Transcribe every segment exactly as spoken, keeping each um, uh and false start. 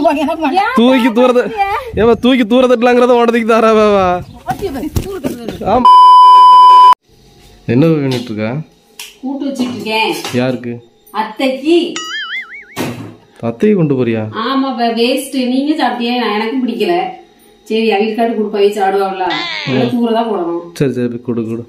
தூக்கி தூரது ஏமா தூக்கி தூர தட்டலாங்கிறத உடதைக்கு தாராவா என்ன பண்ணிட்டு இருக்கா? கூட்டு வச்சிட்டு இருக்கேன். யாருக்கு? அத்தைக்கு. அத்தையை கொண்டு போறியா? ஆமா வேஸ்ட். நீங்க சாப்பிட்டியே, எனக்கும் பிடிக்கல. சரி அவிர்காட்டு கொடுப்ப வச்சு ஆடுவாங்களா, தூரதான் போடணும். சரி சரி கொடு கொடு.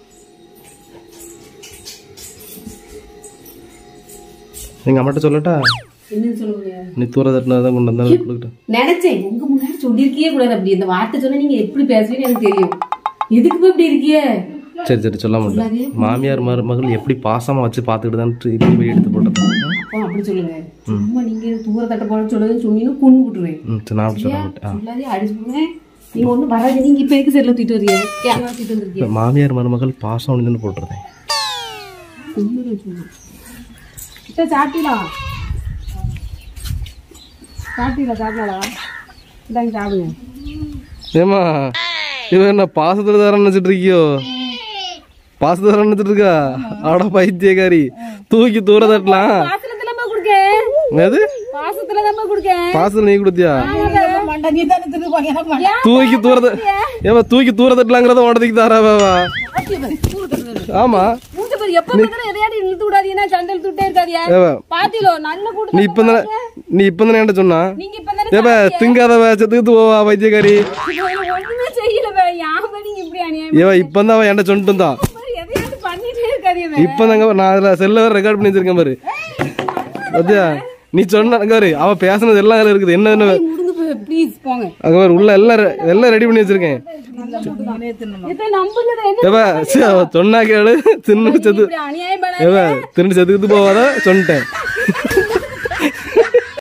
எங்க அம்மாட்ட சொல்லட்டா? என்ன சொல்லுங்க? நீ தூர தட்டினாதான் கொண்டு வந்தாலும் கொடுக்கிட்டேன் நினைச்சேன். உங்க முன்னாடி சொல்லிருக்கே கூடாது. அப்படி இந்த வார்த்தை சொன்னா நீங்க எப்படி பேசுவீங்கன்னு எனக்கு தெரியும். எதுக்கு இப்ப இப்படி இருக்கிய? சரி சரி சொல்ல மாட்டேன். மாமியார் மருமகள் எப்படி பாசமா வச்சு பாத்துக்கிட்டு தான் இப்படி எடுத்து போட்டேன். அப்படி சொல்லுங்க. சும்மா நீங்க தூர தட்ட போட சொல்லுன்னு சொன்னீங்கன்னா கொண்டு விட்டுருவேன். நான் அப்படி சொல்ல மாட்டேன். சொல்லாதே அடிச்சுடுங்க. நீங்க ஒண்ணு வராது. நீங்க இப்ப எதுக்கு செல்ல தூக்கிட்டு வரீங்க? கேமரா தூக்கிட்டு வந்திருக்கீங்க. மாமியார் மருமகள் பாசம் ஒண்ணு போட்டுறேன். இப்ப சாப்பிட்டீங்களா? சாப்பிட்டீங்களா? சாப்பிடலா? இந்தாங்க சாப்பிடுங்க. ஏமா இவன் என்ன பாசத்துல தர நினைச்சிட்டு இருக்கியோ? பாசத்துல தர நினைச்சிட்டு இருக்கா? ஆட பைத்தியக்காரி. தூக்கி தூர தட்டலாம். பாசத்துல நீ கொடுத்தியா? தூக்கி தூர ஏமா தூக்கி தூர தட்டலாங்கிறத உடதைக்கு தாராவா? ஆமா நீ இப்ப நீ இப்ப தானே என்கிட்ட சொன்னா ஏப்ப திங்காத செத்துக்கு போவா பைத்தியக்காரி. ஏவா இப்பதான் அவன் என்கிட்ட சொல்லிட்டு இருந்தா. இப்பதாங்க நான் அதுல செல்ல வேற ரெக்கார்ட் பண்ணி வச்சிருக்கேன் பாரு. பாத்தியா நீ சொன்ன பாரு, அவ பேசுனது எல்லாம் அதுல இருக்குது. என்ன என்ன அங்க பாரு உள்ள எல்லாம் எல்லாம் ரெடி பண்ணி வச்சிருக்கேன். சொன்னா கேளு. தின்னு செத்து திருண்டு செத்துக்கிட்டு போவாத சொல்லிட்டேன்.